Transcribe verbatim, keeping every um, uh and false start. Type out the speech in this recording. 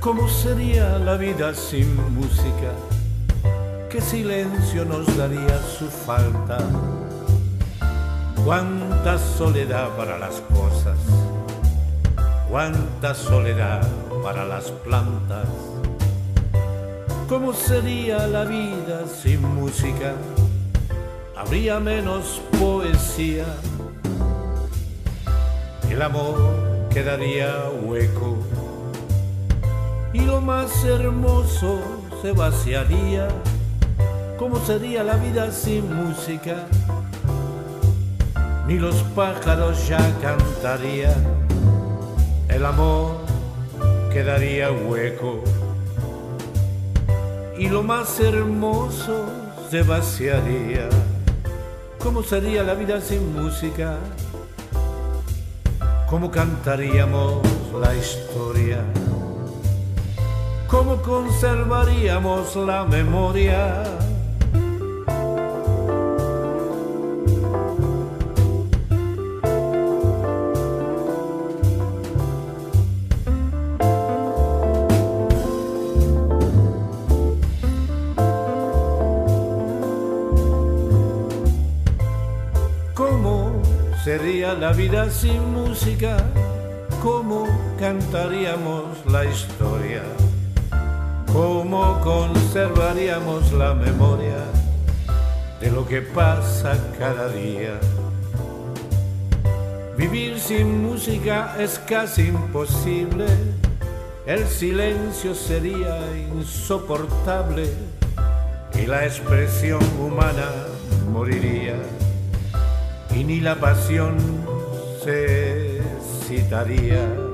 ¿Cómo sería la vida sin música? ¿Qué silencio nos daría su falta? Cuánta soledad para las cosas, cuánta soledad para las plantas. ¿Cómo sería la vida sin música? Habría menos poesía, el amor quedaría hueco y lo más hermoso se vaciaría. ¿Cómo sería la vida sin música? Ni los pájaros ya cantarían, el amor quedaría hueco y lo más hermoso se vaciaría. ¿Cómo sería la vida sin música? ¿Cómo cantaríamos la historia? ¿Cómo conservaríamos la memoria? ¿Cómo sería la vida sin música? ¿Cómo cantaríamos la historia? ¿Cómo conservaríamos la memoria de lo que pasa cada día? Vivir sin música es casi imposible, el silencio sería insoportable y la expresión humana moriría. Y ni la pasión se excitaría.